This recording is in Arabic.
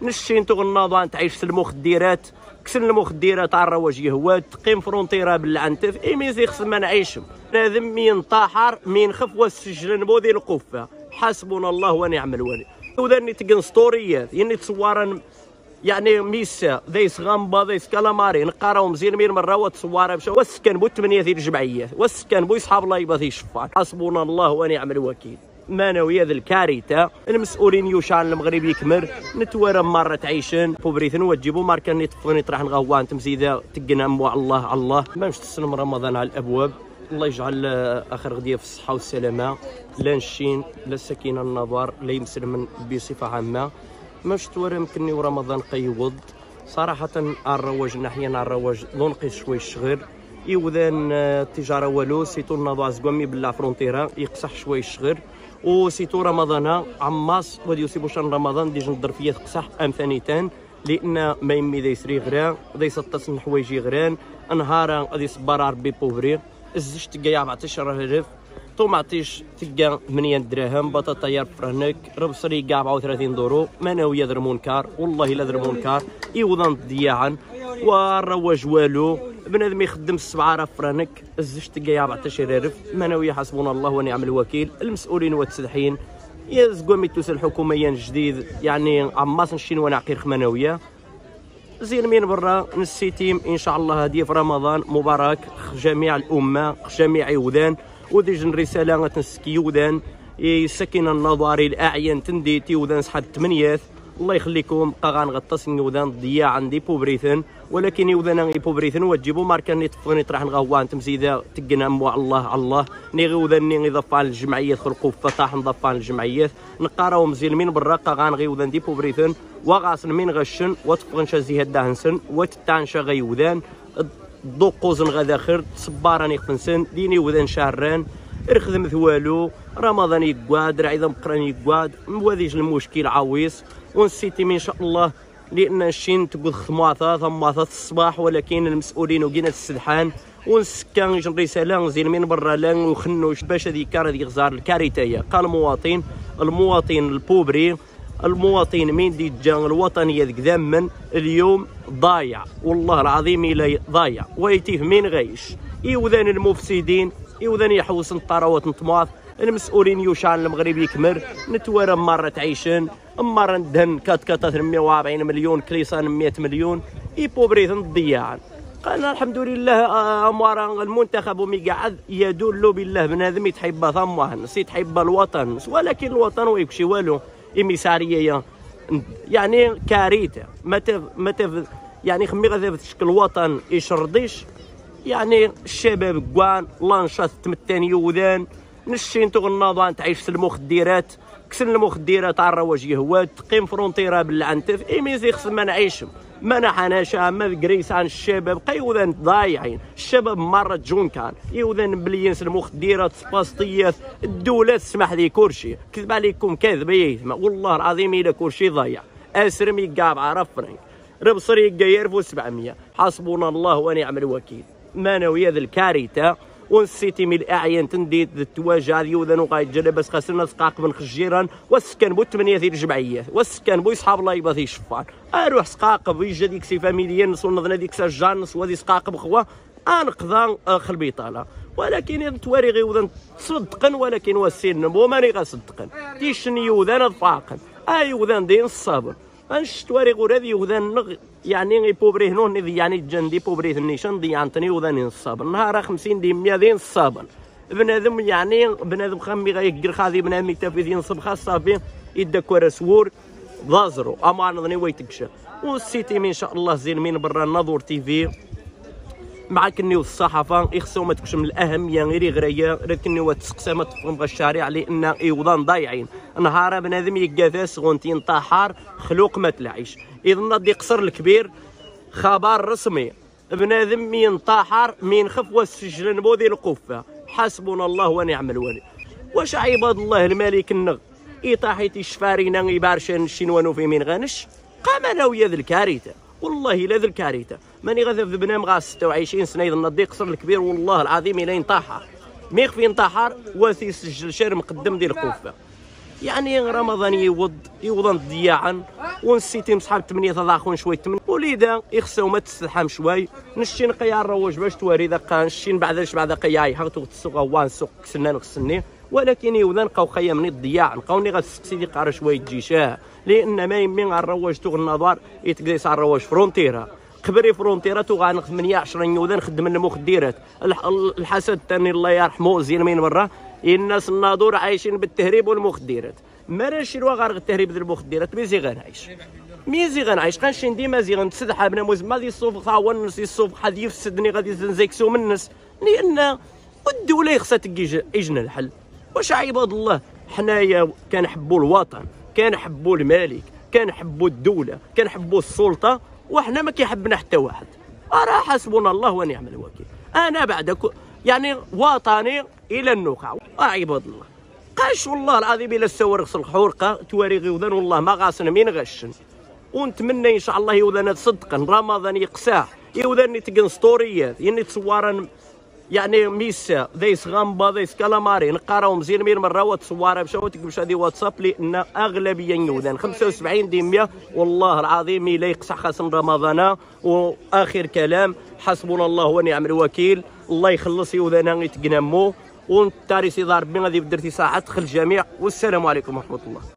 نشين تغناضان تعيش في المخدرات كسن المخدرات على الرواج يهواد تقيم فرونتيرا بالعنتف ايميزي خص ما نعيشم بنادم مين طاحر مين خف والسجن بودي القفه حسبنا الله ونعم الوكيل وذاني تقن ستوريات يعني تصورا يعني ميسا ذيس غامبا ذيس كالاماري نقراو مزيان مين مره وتصوره مشى والسكان بو 8 ديال الجمعيات والسكان بو يصحاب الله يبغي يشفع حسبنا الله ونعم الوكيل مانوية ذا الكارثة المسؤولين يوشعن المغرب يكمر نتوارى مرة تعيشن بوبريثن وتجيبوا ماركان يطفوني طرح نغوان تمزيدا تقنا موا الله على الله ما مش تسلم رمضان على الابواب الله يجعل اخر غديه في الصحة والسلامة لا نشين لا السكينة النظر لا يمسلم بصفة عامة ماش توارى يمكنني ورمضان قيوض صراحة الرواج ناحية الرواج نقيس شوي الشغل يوذان التجارة والو سيتو النضع زقومي بالله فرونتيرا يقصح شوي الشغل وسيتو رمضان عماس ودي يسيبو شان رمضان ديجا الظرفيه تقصح ام ثانيتان لان ما يمي ذا يسري غران ذا يسطس حوايجي غران نهارا غادي يصبر ربي بوفري الزج تلقى 14000 طوماطيش تلقى 8 دراهم بطاطا فرنك ربصري كاع 34 دورو ماناويه ذر منكر والله لا ذر منكر يوضن ضياعا والرواج والو بنادم يخدم 7000 فرنك الزج تلقى 14000 ماناويه حسبنا الله ونعم الوكيل المسؤولين والتسلحين يزقوا ميتوس الحكوميه جديد يعني عماس نشين ونعقير خمانويه زين من برا نسيتيم ان شاء الله هديه في رمضان مبارك جميع الامه جميع يودان وديجن رساله تنسكي يودان يسكن النظاري الاعين تنديتي ودان صحاب 8 الله يخليكم قاغان غطاس يودان ضياع عندي بوبريثن ولكن يودان بوبريثن وتجيبوا ماركان يطفوني طرح نغوان تمزيدا تقنا موا الله على الله نيغي ودان نيغي ضفان الجمعيات خلقوا فتح نضفان الجمعيات نقراو مزيان من برا قاغان غي ودان دي بوبريثن وغاسن من غشن وتفغن شازي هداهنسن وتتعنشا غي ودان دوقوزن غداخر صباراني قنسن ديني ودان شهران رخدم ثوالو رمضان يقعد رعيدا بقران يقعد مواديش المشكل عويص ونسيتي ان شاء الله لان الشين تقول خماطه ثماطه الصباح ولكن المسؤولين وقينا السلحان ونسكان يجن رساله زين من برا لان وخنوش باش هذيك هذيك غزار الكارثيه قال المواطن البوبري المواطن من دي جان الوطنيه ذيك ذمن اليوم ضايع والله العظيم الى ضايع ويتيه من غيش يوذان المفسدين يوذان يحوس الطراوات نطماط المسؤولين يوشعن المغرب يكمر نتوارى مرة تعيشن مرة ندهن كات 140 مليون كليسان 100 مليون يبوبريثن الضياعا قال الحمد لله اموار المنتخب وميقعد يدل بالله بنادم يتحب ثمه يتحب الوطن ولكن الوطن ويكشي والو إميسارية يعني كارثة متى يعني خمي غادي تشكل الوطن يشرديش يعني الشباب كوان لانشات تمتان يوذان نشين تغناضان تعيش في المخدرات كسن المخدرات على الرواج يهواد تقيم فرونتيرا بالعنتف ايميزي خص ما نعيشم ما نحناشا ما قريس عن الشباب قيوذان ضايعين الشباب مرة جون كان يوذان بلينس المخدرات سباستيات الدولة تسمح لي كلشي كذب عليكم كذب والله العظيم الى كلشي ضايع اسرم يقاب عرف فرنك ربصري يقاير 700 حسبنا الله ونعم الوكيل مانوية ذا الكارثة ونسيتي من الاعين تنديت التواجع يوذن وقايد جلب بس خسرنا سقاق من خجيران والسكان بو 8 ديال الجمعيات والسكان بو يصحاب الله يبغي يشفع اروح سقاق بيجا ديك سي فاميليا نصون ديك سجان ودي سقاق بخوا انقضى خلبيطاله ولكن تواري غيوذن تصدقن ولكن والسن بو ماني غصدقن تيشن يوذن الفاقن يوذن دين الصبر انش تواري غورادي يوذن يعني بوبري هنون يعني جندي بوبري النيشان دي عنتني وذاني الصابر نهار 50 دي 100 دين الصابر بنادم يعني بنادم خمي غيقر خاذي بنادم يتفيدين صبخه صافي يدكور سور ضازرو اما نظني ويتكشى والسيتي ان شاء الله زين من برا النظور تي في معك النيو الصحافه يخصو ما تكشم الاهميه غير غريه لكن هو تسقسى ما تفهم الشارع لان ايوضان ضايعين نهار بنادم يقاثاس غونتين طاحر خلوق ما تلعيش اذا نضي قصر الكبير خبر رسمي بنادم مين طاحر مين خف والسجن بودي القفه حسبنا الله ونعم الوكيل واش عباد الله الملك النغ يطاحيتي الشفارينا يبارشن الشينوانو في من غنش قام انا ويا ذا الكارثه والله لا ذا الكارثه ماني غادا في بنام غا 26 سنه اذا نضي قصر الكبير والله العظيم الى ينطحر ميخ في ينطحر واسي يسجل شارع مقدم ديال القفه يعني رمضان يوضن ضياعا ونسيتي مصحاب 8 تضاخون شويه ولذا يخصو ما تستحام شوي نشي نقيا الروج باش تواري ذا نشي بعد قياي حغتو تسوق وان سوق كسنان غسني ولكن يوذا نلقاو خيا من الضياع نلقاوني غتسقسي دي قاره شويه تجيشاه لان ما يمين الروج تو النظر يتقديس على الروج فرونتيرا قبري فرونتيرا تو غنخ 8 10 يوذا نخدم المخدرات الحسد الثاني الله يرحمه زين من برا الناس الناظور عايشين بالتهريب والمخدرات ما رانش الوا غير التهريب ديال المخدرات ميزي غنعيش غنمشي ديما زي غنتسدح بناموز ما دي الصوف خاون الناس الصوف غادي يفسدني غادي زنزيكسو من الناس لان الدوله خصها يجنا الحل. واش عباد الله حنايا كنحبوا الوطن كنحبوا الملك كنحبوا الدوله كنحبوا السلطه وحنا ما كيحبنا حتى واحد راه حسبنا الله ونعم الوكيل. انا بعد يعني وطني الى النخاع عباد الله قاش والله العظيم الا السوار غسل حورقه تواري غيوذان والله ما غاسن من غشن ونتمنى ان شاء الله يوذان صدقا رمضان يقساح يوذان تقن ستوريات يعني تصورا يعني ميسا ديس غامبا ديس كالاماري نقراو مزيان مير مره وتصورها مشاو تكبش هذه واتساب لان اغلبيه يوذان 75% والله العظيم الا يقسح خاصم رمضان. واخر كلام حسبنا الله ونعم الوكيل الله يخلص يوذان يتقنمو والتاريخ ضارب من غادي بدرتي ساعه دخل الجميع والسلام عليكم ورحمه الله.